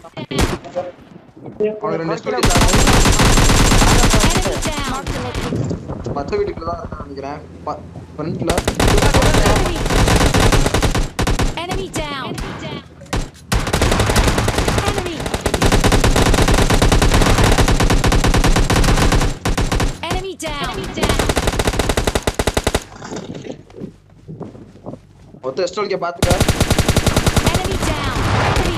அவங்க ரெண்டு ஸ்டோரி பச்சை வீட்டுக்குள்ள தான் இருக்கான்னு நினைக்கிறேன். ஃப்ரண்ட்ல enemy down. Enemy down. ஒத்த ஸ்டோல்கே பாத்துக்க. Enemy down. Enemy.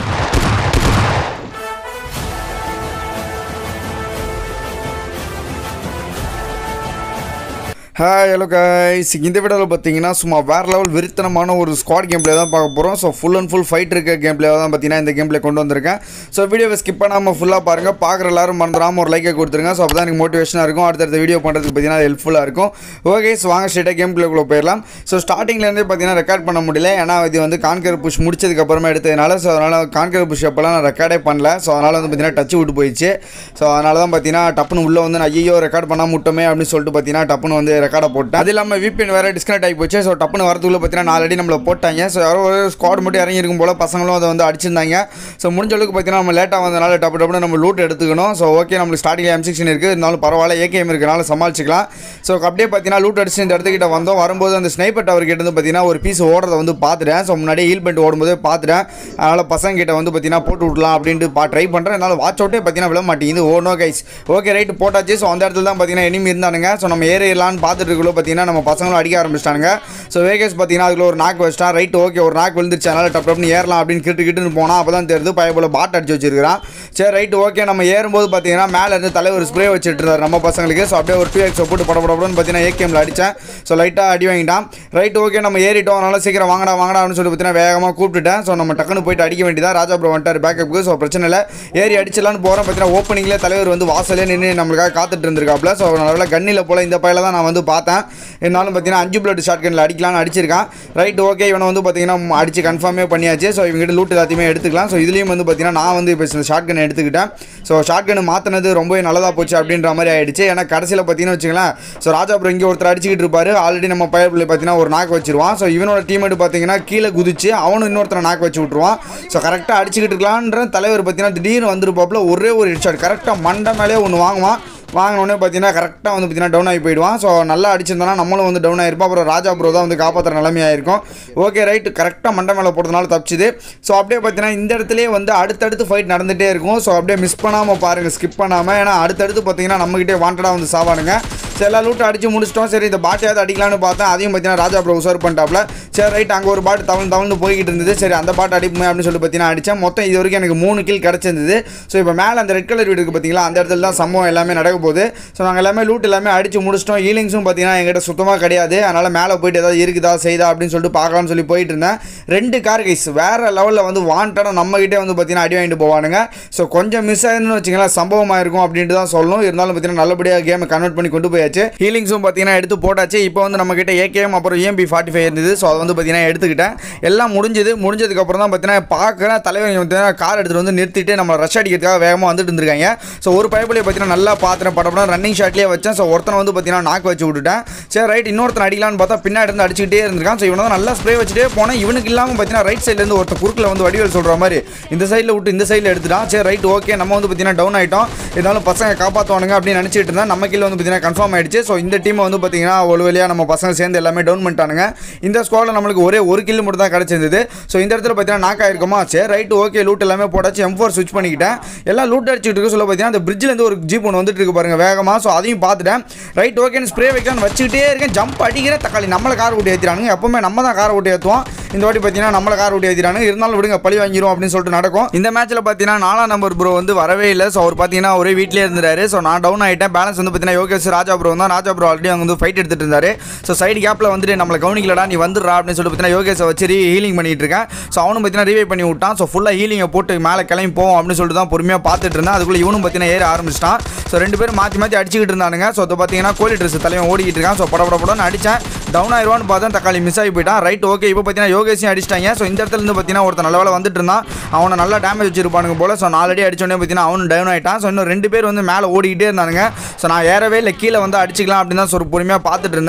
Hi, hello guys. இந்த வீடியோல பாத்தீங்கன்னா சும்மா வேற லெவல் வெறித்தனமான ஒரு ஸ்குவாட் கேம் ப்ளே தான் பார்க்க போறோம். So full and full fight இருக்க கேம் ப்ளே தான் பாத்தீங்கன்னா இந்த கேம் ப்ளே கொண்டு வந்திருக்கேன். சோ வீடியோவை ஸ்கிப் பண்ணாம ஃபுல்லா பாருங்க. பாக்குற எல்லாரும் மறந்துடாம ஒரு லைக் கொடுத்துருங்க. சோ அப்பதான் எனக்கு மோட்டிவேஷனா இருக்கும். அடுத்த வீடியோ பண்றதுக்கு பாத்தீங்கன்னா ஹெல்ப்ஃபுல்லா இருக்கும். ஓகே, சோ வாங்க ஸ்ட்ரைட்டா கேம் ப்ளேக்குள்ள போயிடலாம். சோ ஸ்டார்டிங்ல இருந்தே பாத்தீங்கன்னா ரெக்கார்ட் பண்ண முடியல. ஏன்னா இது வந்து கான்கர் புஷ் முடிச்சதுக்கு அப்புறமா எடுத்ததுனால சோ அதனால கான்கர் புஷ் அப்பலாம் நான் ரெக்கார்டே பண்ணல. சோ அதனால வந்து பாத்தீங்கன்னா டச் விட்டு போயிடுச்சு. சோ அதனால தான் பாத்தீங்கன்னா டப்புன்னு உள்ள வந்து ஐயோ ரெக்கார்ட் பண்ணாம விட்டோமே அப்படின்னு சொல்லிட்டு பாத்தீங்கன்னா டப்புன்னு வந்து ரெக்கார்டை போட்டேன். அது இல்லாம VPN வேற டிஸ்கனெக்ட் ஆகி போச்சு. ஸோ டப்புன்னு வரதுக்குள்ள பார்த்தீங்கன்னா 4 அடி நம்மளை போட்டாங்க. ஸோ யாரோ ஒரு ஸ்குவாட் மட்டும் இறங்கி இருக்கும் போல பசங்களும் அதை வந்து அடிச்சிருந்தாங்க. ஸோ முடிஞ்ச அளவுக்கு பார்த்தீங்கன்னா நம்ம லேட்டாக வந்தனால டப்புன்னு நம்ம லூட் எடுத்துக்கணும். ஸோ ஓகே, நம்மளுக்கு ஸ்டார்டிங்கில் M16 இருக்குது, இருந்தாலும் பரவாயில்ல, AKM இருக்கனால சமாளிச்சிக்கலாம். ஸோ அப்படியே பார்த்தீங்கன்னா லூட் அடிச்சு இந்த இடத்துக்கிட்ட வந்தோம். வரும்போது அந்த ஸ்னைப்பர் டவர் கிட்ட வந்து பார்த்தீங்கன்னா ஒரு பீஸ் ஓடுறதை வந்து பார்த்துட்டேன். ஸோ முன்னாடியே ஹீல் பண்ணிட்டு ஓடும்போதே பார்த்துட்டேன். அதனால் பசங்க கிட்ட வந்து பார்த்தீங்கன்னா போட்டு விடலாம் அப்படின்ட்டு ட்ரை பண்ணுறேன். என்னால் வாட்ச் அவுட்டே பார்த்தீங்கன்னா விட மாட்டேங்குது. Oh no guys, okay right போட்டாச்சு. ஸோ அந்த இடத்துல தான் பார்த்தீங்கன்னா எனிமி இருந்தானுங்க. ஸோ நம்ம ஏறிடலான்னு பார்த்துட்டு இருக்குள்ள பார்த்தீங்கன்னா நம்ம பசங்களும் அடிக்க ஆரம்பிச்சிட்டாங்க. ஸோ வேகேஸ் பார்த்தீங்கன்னா அதுக்குள்ள ஒரு நாக் வச்சிட்டான். ரைட் ஓகே, ஒரு நாக் விழுந்துருச்சு, அதனால் டப்புன்னு ஏறலாம் அப்படின்னு கிட்டுன்னு போனால் அப்போ தான் தெரியுது பைய போல பாட் அடிச்சு வச்சிருக்கான். சரி ரைட் ஓகே, நம்ம ஏறும்போது பார்த்தீங்கன்னா மேலே இருந்து தலைவர் ஸ்ப்ரே வச்சுட்டு இருந்தார் நம்ம பசங்களுக்கு. ஸோ அப்படியே ஒரு 2x போட்டு படப்படப்படன்னு பார்த்தீங்கன்னா AKMல அடித்தேன். ஸோ லைட்டாக அடி வாங்கிட்டான். ரைட் ஓகே, நம்ம ஏறிட்டோம், அதனால சீக்கிரம் வாங்கடா அப்படின்னு சொல்லி பார்த்தீங்கன்னா வேகமாக கூப்பிட்டுட்டேன். ஸோ நம்ம டக்குன்னு போயிட்டு அடிக்க வேண்டியதான். ராஜா ப்ரோ வந்துட்டார் பேக்கப்புக்கு. ஸோ பிரச்சனை இல்லை, ஏறி அடிச்சலான்னு போகிறோம். பார்த்தீங்கன்னா ஓப்பனிங்லேயே தலைவர் வந்து வாசலே நின்று நம்மளுக்காக காத்துட்டு இருந்திருக்காப்ல. ஸோ நல்ல கண்ணில் போல இந்த பையில தான் நான் வந்து பார்த்தேன். இருந்தாலும் பார்த்தீங்கன்னா 5 பிளட் ஷாட் கன்னில் அடிக்கலாம்னு அடிச்சிருக்கான். ரைட் ஓகே, இவனை வந்து பார்த்தீங்கன்னா அடிச்சு கன்ஃபார்மே பண்ணியாச்சு. ஸோ இவங்ககிட்ட லூட் எல்லாத்தையுமே எடுத்துக்கலாம். ஸோ இதுலேயும் வந்து பார்த்தீங்கன்னா நான் வந்து இப்போ ஷாட் கன் எடுத்துக்கிட்டேன். ஸோ ஷாட் கன் மாற்றினது ரொம்பவே நல்லதாக போச்சு அப்படின்ற மாதிரி ஆயிடுச்சு. ஏன்னா கடைசியில் பார்த்தீங்கன்னா வச்சுக்கலாம், ஸோ ராஜா ப்ரோ இங்கே ஒருத்தர் அடிச்சுக்கிட்டு இருப்பாரு. ஆல்ரெடி நம்ம பயப்பில் பார்த்தீங்கன்னா ஒரு நாக்கு வச்சிருவான். ஸோ இவனோட டீமேட் பார்த்தீங்கன்னா கீழே குதிச்சு அவனும் இன்னொருத்தரை நாக்கு வச்சு விட்ருவான். ஸோ கரெக்டாக அடிச்சுக்கிட்டு இருக்கலான்ற தலைவர் பார்த்தீங்கன்னா திடீர்னு வந்துருப்பாப்புல ஒரே ஒரு ஹெட் ஷாட் கரெக்டாக மண்டை மேலே ஒன்று வாங்குவான். வாங்கினோடனே பார்த்தீங்கன்னா கரெக்டாக வந்து பார்த்தீங்கன்னா டவுன் ஆகி போயிடுவான். ஸோ நல்லா அடிச்சிருந்தோன்னா நம்மளும் வந்து டவுன் ஆகிருப்போம். அப்புறம் ராஜா ப்ரோ தான் வந்து காப்பாற்றுற நிலைமையாயிருக்கும். ஓகே ரைட், கரெக்டாக மண்டை மேலே போடுறதுனால தப்பிச்சுது. ஸோ அப்படியே பார்த்தீங்கன்னா இந்த இடத்துலேயே வந்து அடுத்தடுத்து ஃபைட் நடந்துகிட்டே இருக்கும். ஸோ அப்படியே மிஸ் பண்ணாமல் பாருங்கள், ஸ்கிப் பண்ணாமல். ஏன்னா அடுத்தடுத்து பார்த்தீங்கன்னா நம்மகிட்டே வாண்டடாக வந்து சாவானுங்க. சரி எல்லா லூட்டை அடிச்சு முடிச்சிட்டோம். சரி இந்த பாட்டையாவது அடிக்கலான்னு பார்த்தேன். அதையும் பார்த்தீங்கன்னா ராஜா ப்ரோ உசார் பண்ணிட்டாப்ல. சரி ரைட், அங்கே ஒரு பாட்டு தவழ்ந்து போய்கிட்டு இருந்தது. சரி அந்த பாட்டு அடிப்புமே அப்படின்னு சொல்லி பார்த்தீங்கன்னா அடித்தேன். மொத்தம் இது வரைக்கும் எனக்கு 3 கில் கிடச்சிருந்தது. ஸோ இப்போ மேலே அந்த ரெட் கலர் வீடு இருக்குது பார்த்தீங்களா, அந்த இடத்துல தான் சம்பவம் எல்லாமே நடக்க போகுது. ஸோ நாங்கள் எல்லாமே லூட் எல்லாமே அடிச்சு முடிச்சிட்டோம். ஹீலிங்ஸும் பார்த்தீங்கன்னா எங்கிட்ட சுத்தமாக கிடையாது. அதனால் மேலே போயிட்டு ஏதாவது இருக்குதா செய்தா அப்படின்னு சொல்லிட்டு பார்க்கலாம்னு சொல்லி போயிட்டு இருந்தேன். 2 கார் கைஸ் வேறு லெவலில் வந்து வாண்டடாக நம்மகிட்டே வந்து பார்த்தீங்கன்னா அடி வாங்கிட்டு போவானுங்க. ஸோ கொஞ்சம் மிஸ் ஆயிருந்துன்னு வச்சுக்கலாம், சம்பவமாக இருக்கும் அப்படின்ட்டு தான் சொல்லணும். இருந்தாலும் பார்த்தீங்கன்னா நல்லபடியாக கேமை கன்வெர்ட் பண்ணி கொண்டு போயாச்சு. ஹீலிங்ஸும் பார்த்தீங்கன்னா எடுத்து போட்டாச்சு. இப்போ வந்து நம்மகிட்ட AKM அப்புறம் EMP45 இருந்தது. ஸோ அதை வந்து பார்த்தீங்கன்னா எடுத்துக்கிட்டேன். எல்லாம் முடிஞ்சதுக்கப்புறம் தான் பார்த்தீங்கன்னா பார்க்குறேன் தலைவர் பார்த்தீங்கன்னா கார் எடுத்துகிட்டு வந்து நிறுத்திட்டு நம்ம ரஷ் அடிக்கிறதுக்காக வேகமாக வந்துட்டு இருந்திருக்காங்க. ஸோ ஒரு பைப்பிலே பார்த்தீங்கன்னா நல்லா பார்த்துறேன், படப்படம் ரன்னிங் ஷாட்லேயே வச்சேன். ஸோ ஒருத்தனை வந்து பார்த்தீங்கன்னா நாக்கு வச்சு விட்டுட்டேன். சரி ரைட், இன்னொருத்தன் அடிக்கலான்னு பார்த்தா பின்னாடி இருந்து அடிச்சுக்கிட்டே இருந்திருக்கான். ஸோ இவனை தான் நல்லா ஸ்ப்ரே வச்சுட்டே போனேன். இவனுக்கு இல்லாமல் பார்த்தீங்கன்னா ரைட் சைட்லேருந்து ஒருத்தர் குறுக்கில் வந்து வடிவேல் சொல்கிற மாதிரி இந்த சைடில் விட்டு இந்த சைடில் எடுத்துட்டான். சரி ரைட் ஓகே, நம்ம வந்து பார்த்தீங்கன்னா டவுன் ஆகிட்டோம். இருந்தாலும் பசங்க காப்பாற்றுவானுங்க அப்படின்னு நினச்சிட்டு இருந்தேன். நம்ம கீழே வந்து பார்த்தீங்கன்னா கன்ஃபார்ம் ஆயிடுச்சு. ஸோ இந்த டீமை வந்து பார்த்தீங்கன்னா ஒரு வழியாக நம்ம பசங்க சேர்ந்து எல்லாமே டவுன் பண்ணிட்டானுங்க. இந்த ஸ்குவாடில் நம்மளுக்கு ஒரே ஒரு கில் மட்டும் தான் கிடச்சிருந்தது. ஸோ இந்த இடத்துல பார்த்தீங்கன்னா நாக் ஆயிருக்குமா. சரி ரைட் ஓகே, லூட் எல்லாமே போட்டாச்சு. M4 ஸ்விட்ச் பண்ணிக்கிட்டேன். எல்லாம் லூட் அடிச்சுட்டு இருக்க சொல்ல பார்த்தீங்கன்னா அந்த பிரிட்ஜிலேருந்து ஒரு ஜீப் ஒன்று வந்துட்டு இருக்கு பாருங்க வேகமாக. ஸோ அதையும் பார்த்துட்டேன். ரைட் ஓகே, ஸ்ப்ரே வைக்கலான்னு வச்சுக்கிட்டே இருக்கேன். ஜம்ப் அடிக்கிறேன், தக்காளி நம்மளை கார் ஓட்டி ஏற்றிறானுங்க. எப்பவுமே நம்ம தான் கார் ஓட்டி ஏற்றுவோம். இந்த வாட்டி பார்த்தீங்கன்னா நம்மளை கார் ஓட்டி ஏற்றிறானுங்க. இருந்தாலும் விடுங்க, பழி வாங்கிடும் அப்படின்னு சொல்லிட்டு நடக்கும். இந்த மேட்ச்சில் பார்த்தீங்கன்னா 4ஆம் நம்பர் ப்ரோ வந்து வரவே இல்லை. ஸோ அவர் பார்த்தீங்கன்னா ஒரே வீட்டிலே இருந்தாரு. ஸோ நான் டவுன் ஆகிட்டேன். பேலன்ஸ் வந்து பார்த்தீங்கன்னா யோகேஷ் ராஜா ப்ரோ தான். ராஜா ப்ரோ ஆல்ரெடி அவங்க வந்து ஃபைட் எடுத்துட்டு இருந்தாரு. ஸோ சைடு கேப்பில் வந்துட்டு நம்மளை கவனிக்கலடா நீ வந்துடுறா அப்படின்னு சொல்லிட்டு பார்த்தீங்கன்னா யோகேஷை வச்சு ஹீலிங் பண்ணிட்டு இருக்கேன். ஸோ அவனும் பார்த்தீங்கன்னா ரீவை பண்ணி விட்டான். ஸோ ஃபுல்லாக ஹீலிங்கை போட்டு மேலே கிளம்பி போவோம் அப்படின்னு சொல்லிட்டு தான் பொறுமையாக பார்த்துட்டு இருந்தேன். அதுக்குள்ளே இவனும் பார்த்தீங்கன்னா ஏற ஆரம்பிச்சிட்டான். ஸோ 2 பேரும் மாற்றி அடிச்சுக்கிட்டு இருந்தானுங்க. ஸோ அதை பார்த்தீங்கன்னா கோழி ட்ரெஸ் தலைவன் ஓடிக்கிட்டு இருக்கான். ஸோ படப்படன்னு அடித்தேன். டவுன் ஆயிடுவான்னு பார்த்தா தக்காளி மிஸ் ஆகி போயிட்டான். ரைட் ஓகே, இப்போ பார்த்தீங்கன்னா யோகேஷையும் அடிச்சிட்டாங்க. ஸோ இந்த இடத்துல இருந்து பார்த்தீங்கன்னா ஒருத்தர் நல்ல வேலை வந்துட்டு இருந்தான். அவனை நல்லா டேமேஜ் வச்சிருப்பானுங்க போல. ஸோ 4 அடி அடிச்சோடனே பார்த்தீங்கன்னா அவனும் டவுன் ஆகிட்டான். ஸோ இன்னும் 2 பேர் வந்து மேலே ஓடிக்கிட்டே இருந்தானுங்க. ஸோ நான் ஏறவே இல்லை, கீழே வந்து அடிச்சிக்கலாம் அப்படின்னு தான் பொறுமையாக பார்த்துட்டு இருந்தேன்.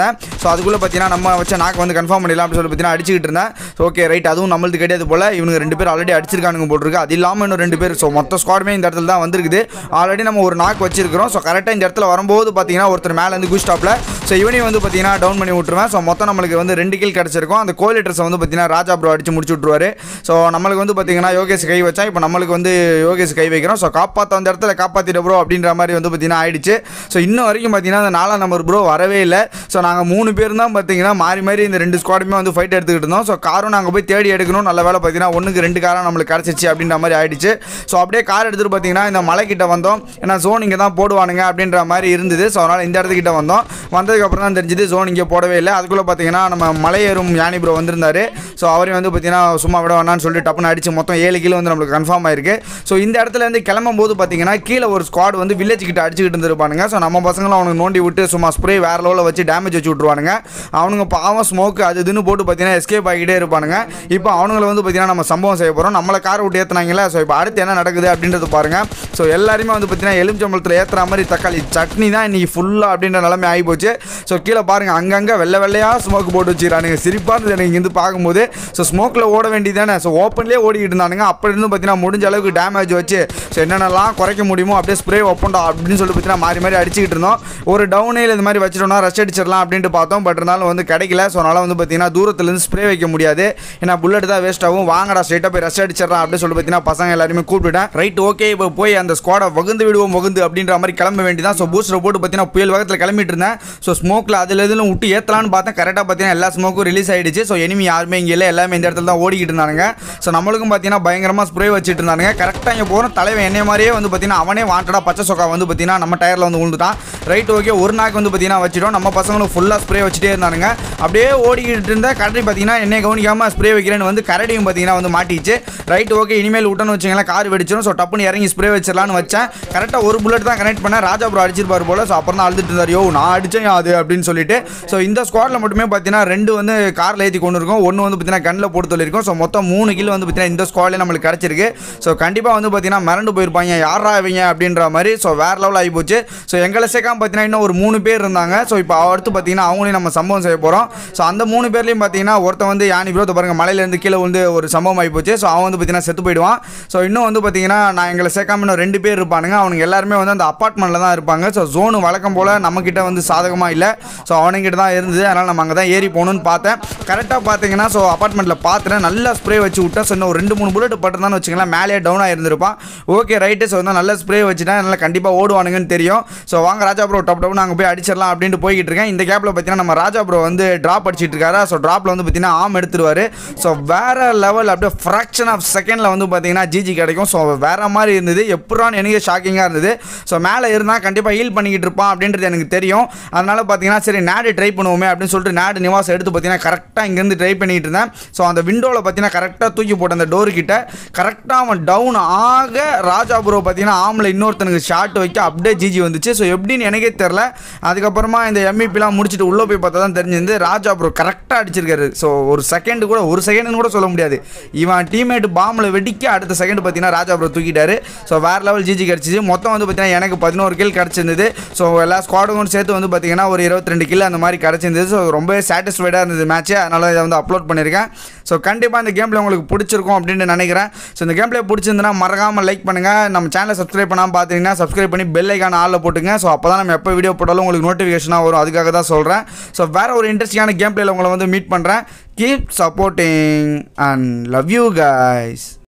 ஸோ அதுக்குள்ளே பார்த்தீங்கன்னா நம்ம வச்ச நாக்கு வந்து கன்ஃபார்ம் பண்ணிடலாம் அப்படின்னு சொல்லி பார்த்தீங்கன்னா அடிச்சுக்கிட்டு இருந்தேன். ஸோ ஓகே ரைட், அதுவும் நம்மளுக்கு கிடையாது போல். இவங்க 2 பேர் ஆல்ரெடி அடிச்சிருக்கானுங்க போட்டுருக்கு. அது இல்லாமல் இன்னும் 2 பேர். ஸோ மொத்த ஸ்குவாடுமே இந்த இடத்துல தான் வந்திருக்குது. ஆல்ரெடி நம்ம ஒரு நாக்கு வச்சிருக்கிறோம். ஸோ கரெக்டாக இந்த இடத்துல வரும்போது பார்த்தீங்கன்னா ஒருத்தர் மேலே வந்து குஸ்டாப்பில். ஸோ இவனையும் வந்து பார்த்தீங்கன்னா டவுன் பண்ணி விட்டுருவேன். ஸோ மொத்தம் நம்மளுக்கு வந்து 2 கில் கிடச்சிருக்கும். அந்த கோலிட்டர்ஸை வந்து பார்த்தீங்கன்னா ராஜா ப்ரோ அடிச்சு முடிச்சு விட்ருவாரு. ஸோ நம்மளுக்கு வந்து பார்த்தீங்கன்னா யோகேஷ் கை வச்சா, இப்போ நம்மளுக்கு வந்து யோகேஷ் கை வைக்கிறோம். ஸோ காப்பாற்ற அந்த இடத்துல காப்பாற்றிட்ட ப்ரோ அப்படின்ற மாதிரி வந்து பார்த்தீங்கன்னா ஆயிடுச்சு. ஸோ இன்னும் வரைக்கும் பார்த்தீங்கன்னா அந்த 4ஆம் நம்பர் ப்ரோ வரவே இல்லை. ஸோ நாங்கள் 3 பேர் தான் பார்த்தீங்கன்னா மாறி இந்த 2 ஸ்குவாடுமே வந்து ஃபைட் எடுத்துக்கிட்டு இருந்தோம். ஸோ காரும் நாங்கள் போய் தேடி எடுக்கணும். நல்ல வேலை பார்த்தீங்கன்னா 1க்கு 2 காராக நம்மளுக்கு கிடச்சிச்சு அப்படின்ற மாதிரி ஆயிடுச்சு. ஸோ அப்படியே கார் எடுத்துகிட்டு பார்த்தீங்கன்னா இந்த மலைக்கிட்ட வந்தோம். ஏன்னா ஜோன் இங்கே தான் போடுவானுங்க அப்படின்ற மாதிரி இருந்தது. ஸோ அதனால் இந்த இடத்துக்கிட்ட வந்தோம். வந்ததுக்கப்புறம் தான் தெரிஞ்சது ஜோன் இங்கே போடவே இல்லை. அதுக்குள்ளே பார்த்தீங்கன்னா நம்ம மலையேறும் யானி ப்ரோ வந்திருந்தாரு. ஸோ அவரையும் வந்து பார்த்தீங்கன்னா சும்மா விட வேணான்னு சொல்லிட்டு டப்புன்னு அடிச்சு மொத்தம் 7 கிலோ வந்து நம்மளுக்கு கன்ஃபார்ம் ஆயிருக்கு. ஸோ இந்த இடத்துல இருந்து கிளம்பும் போது பார்த்தீங்கன்னா கீழே ஒரு ஸ்குவாட் வந்து வில்லேஜ் கிட்ட அடிச்சுக்கிட்டு இருந்திருப்பானுங்க. ஸோ நம்ம பசங்களும் அவனுக்கு நோண்டி விட்டு சும்மா ஸ்ப்ரே வேற லெவலில் வச்சு டேமேஜ் வச்சு விட்ருவானுங்க. அவனுங்க பாவம் ஸ்மோக் அது இதுன்னு போட்டு பார்த்தீங்கன்னா எஸ்கேப் ஆகிட்டே இருப்பானுங்க. இப்போ அவனுங்களை வந்து பார்த்தீங்கன்னா நம்ம சம்பவம் செய்ய போகிறோம். நம்மளை காரை விட்டு ஏற்றுனாங்களே. ஸோ இப்போ அடுத்து என்ன நடக்குது அப்படின்றது பாருங்க. ஸோ எல்லாருமே வந்து பார்த்தீங்கன்னா எலுமிச்சம்பழத்தில் ஏற்றுற மாதிரி தக்காளி சட்னி தான் இன்றைக்கி ஃபுல்லாக அப்படின்ற நிலைமை ஆகி போச்சு. ஸோ கீழே பாருங்கள் அங்கங்கே வெள்ளையாக ஸ்மோக் போட்டு வச்சுக்கிறானுங்க. சிரிப்பாக இருந்தது எனக்கு இருந்து பார்க்கும்போது. ஸோ ஸ்மோக்கில் ஓட வேண்டியதானே. ஸோ ஓப்பன்லேயே ஓடிக்கிட்டு இருந்தானுங்க. அப்படி இருந்து பார்த்தீங்கன்னா முடிஞ்ச அளவுக்கு டேமேஜ் வச்சு ஸோ என்னென்னலாம் குறைக்க முடியுமோ அப்படியே ஸ்ப்ரே ஒப்பண்டா அப்படின்னு சொல்லி பார்த்தீங்கன்னா மாறி அடிச்சுக்கிட்டு இருந்தோம். ஒரு டவுனில் இந்த மாதிரி வச்சிட்டோம்னா ரஷ் அடிச்சிடலாம் அப்படின்ட்டு பார்த்தோம். பட் இருந்தாலும் வந்து கிடைக்கல. ஸோ அதனால் வந்து பார்த்தீங்கன்னா தூரத்துலேருந்து ஸ்ப்ரே வைக்க முடியாது. ஏன்னா புல்லட் தான் வேஸ்ட் ஆகும். வாங்கடா ஸ்ட்ரைட்டாக போய் ரஷ் அடிச்சிடலாம் அப்படின்னு சொல்லி பார்த்தீங்கன்னா பசங்க எல்லாருமே கூப்பிட்டுட்டேன். ரைட் ஓகே, இப்போ போய் அந்த ஸ்குவாடை வகுந்து விடுவோம் அப்படின்ற மாதிரி கிளம்ப வேண்டியதான். ஸோ பூஸ்டர் போட்டு பார்த்தீங்கன்னா புயல் வேகத்தில் கிளம்பிட்டு இருந்தேன். ஸோ ஸ்மோக்கில் அதில் இதில் விட்டு ஏற்றலான்னு பார்த்தேன். கரெக்டாக பார்த்தீங்கன்னா எல்லா ஸ்மோக்கும் ரிலீஸ் ஆகிடுச்சு. ஸோ எனிமி யாருமே இங்கே இல்லை. எல்லாமே இந்த இடத்துல தான் ஓடிக்கிட்டு இருந்தானுங்க. ஸோ நம்மளுக்கும் பார்த்தீங்கன்னா பயங்கரமாக ஸ்ப்ரே வச்சுட்டு இருந்தானுங்க. கரெக்டாக இங்கே போகிறோம். தலைவன் என்னை மாதிரியே வந்து பார்த்தீங்கன்னா அவனே வாண்டடாக பச்சை சொக்கா வந்து பார்த்தீங்கன்னா நம்ம டயரில் வந்து விழுந்துட்டான். ரைட் ஓகே, ஒரு நாக்கு வந்து பார்த்தீங்கன்னா வச்சிட்டோம். நம்ம பசங்களும் ஃபுல்லாக ஸ்ப்ரே வச்சுட்டே இருந்தானுங்க. அப்படியே ஓடிக்கிட்டு இருந்த கரடி பார்த்தீங்கன்னா என்னை கவனிக்காமல் ஸ்ப்ரே வைக்கிறேன்னு வந்து கரடியும் பார்த்தீங்கன்னா வந்து மாட்டிச்சு. ரைட் ஓகே, இனிமேல் விட்டோன்னு வச்சிங்களேன் கார் வெடிச்சிடும். ஸோ டப்புன்னு இறங்கி ஸ்ப்ரே வச்சிடலான்னு வச்சேன். கரெக்டாக ஒரு புல்லட் தான் கனெக்ட் பண்ணேன். ராஜா ப்ரோ அடிச்சிருப்பார் போல. ஸோ அப்புறம் தான் அழுதுட்டு இருந்தார். யோ நான் அடித்தேன் அது அப்படின்னு சொல்லிட்டு. ஸோ இந்த ஸ்குவாடில் மட்டுமே பார்த்தீங்கன்னா 2 வந்து காரில் ஏற்றி கொண்டு இருக்கோம். 1 வந்து பார்த்தீங்கன்னா கண்ணில் போட்டு சொல்லியிருக்கோம். ஸோ மொத்தம் 3 கிலோ வந்து பார்த்தீங்கன்னா இந்த ஸ்குவாட்லேயே நம்மளுக்கு கிடச்சிருக்கு. ஸோ கண்டிப்பாக வந்து பார்த்தீங்கன்னா மிரண்டு போயிருப்பாங்க யாரா இவங்க அப்படின்ற மாதிரி. ஸோ வேறு லெவல் ஆகி போச்சு. ஸோ எங்களை சேர்க்காம பார்த்தீங்கன்னா இன்னும் ஒரு 3 பேர் இருந்தாங்க. ஸோ இப்போ அடுத்து பார்த்தீங்கன்னா அவங்களையும் நம்ம சம்பவம் செய்ய போகிறோம். ஸோ அந்த 3 பேர்லையும் பார்த்தீங்கன்னா ஒருத்தன் வந்து யானி ப்ரோ பாருங்க மலையிலேருந்து கீழே வந்து ஒரு சம்பவம் ஆகி போச்சு. ஸோ அவன் வந்து பார்த்தீங்கன்னா செத்து போயிடுவான். ஸோ இன்னும் வந்து பார்த்தீங்கன்னா நான் எங்களை சேர்க்காம இன்னும் 2 பேர் இருப்பானுங்க. அவனுங்க எல்லாருமே வந்து அந்த அப்பார்ட்மெண்ட்டில் தான் இருப்பாங்க. ஸோ ஜோனு வழக்கம் போல் நம்மக்கிட்ட வந்து சாதகமாக இல்லை. ஸோ அவனுங்கிட்ட தான் இருந்தது. அதனால் நம்ம அங்கே தான் ஏறி போகணுன்னு பார்த்தேன். கரெக்டாக பார்த்தீங்கன்னா ஸோ அப்பார்ட்மெண்ட்டில் பார்த்துட்டேன். நல்லா ஸ்ப்ரே வச்சு விட்டேன். ஸோ இன்னும் 2-3 புல்லட் பட்டுதான்னு வச்சுக்கலாம் மேலே டவுன் ஆகிருந்திருப்பான். Okay right. ஸோ வந்து நல்லா ஸ்ப்ரே வச்சுட்டேன். அதனால் கண்டிப்பாக ஓடுவானுங்கன்னு தெரியும். ஸோ வாங்க ராஜா ப்ரோ டப் நாங்கள் போய் அடிச்சிடலாம் அப்படின்ட்டு போய்கிட்டு இருக்கேன். இந்த கேப்பில் பார்த்தீங்கன்னா நம்ம ராஜா ப்ரோ வந்து ட்ராப் அடிச்சிட்டு இருக்காரு. ஸோ ட்ராப்பில் வந்து பார்த்தீங்கன்னா ஆம் எடுத்துருவார். ஸோ வேறு லெவல் அப்படியே ஃப்ராக்ஷன் ஆஃப் செகண்டில் வந்து பார்த்தீங்கன்னா ஜிஜி கிடைக்கும். ஸோ வேறு மாதிரி இருந்தது. எப்படான்னு எனக்கு ஷாக்கிங்காக இருந்தது. ஸோ மேலே இருந்தால் கண்டிப்பாக ஹீல் பண்ணிக்கிட்டு இருப்பான் அப்படின்றது எனக்கு தெரியும். அதனால் பார்த்தீங்கன்னா சரி நேடு ட்ரை பண்ணுவோமே அப்படின்னு சொல்லிட்டு நேடு நிவாஸ் எடுத்து பார்த்தீங்கன்னா கரெக்டாக இங்கேருந்து ட்ரை பண்ணிகிட்டு இருந்தேன். ஸோ அந்த விண்டோவில் பார்த்தீங்கன்னா கரெக்டாக தூக்கி போட்ட அந்த டோரு கிட்ட கரெக்டாக அவன் டவுன் ஆக ராஜா ப்ரோ பார்த்தீங்கன்னா ஆமில் இன்னொருத்தனுக்கு ஷாட் வைக்க அப்படியே ஜிஜி வந்துச்சு. ஸோ எப்படின்னு எனக்கே தெரில. அதுக்கப்புறமா இந்த எம்இபிலாம் முடிச்சுட்டு உள்ளே போய் பார்த்தா தான் தெரிஞ்சிருந்து ராஜா ப்ரோ கரெக்டாக அடிச்சிருக்காரு. ஸோ ஒரு செகண்ட் கூட சொல்ல முடியாது. இவன் டீம்மேட் பாம்பில் வெடிக்க அடுத்த செகண்ட் பார்த்தீங்கன்னா ராஜா ப்ரோ தூக்கிட்டாரு. ஸோ வேறு லெவல் ஜிஜி கிடச்சிச்சு. மொத்தம் வந்து பார்த்தீங்கன்னா எனக்கு 11 கில் கிடச்சிருந்தது. ஸோ எல்லா ஸ்குவாடும் சேர்த்து வந்து பார்த்தீங்கன்னா ஒரு 22 கில் அந்த மாதிரி கிடச்சிருந்தது. ஸோ ரொம்ப சாட்டிஸ்ஃபைடாக இருந்தது மேட்ச்சு. அதனால் இதை வந்து அப்லோட் பண்ணியிருக்கேன். ஸோ கண்டிப்பாக இந்த கேம் பிளே உங்களுக்கு பிடிச்சிருக்கும் அப்படின்னு நினைக்கிறேன். ஸோ இந்த கேம் பிளே பிடிச்சிருந்துன்னா மறக்காமல் லைக் பண்ணுங்கள். நம்ம சேனலை சப்ஸ்கிரைப் பண்ணாமல் பார்த்தீங்கன்னா சப்ஸ்கிரைப் பண்ணி பெல் ஐக்கான ஆளில் போட்டுங்க. ஸோ அப்போ தான் நம்ம எப்போ வீடியோ போட்டாலும் உங்களுக்கு நோட்டிஃபிகேஷனாக வரும். அதுக்காக தான் சொல்கிறேன். ஸோ வேறு ஒரு இன்ட்ரெஸ்டிங்கான கேம் பிளேயில் உங்களை வந்து மீட் பண்ணுறேன். Keep supporting and love you guys.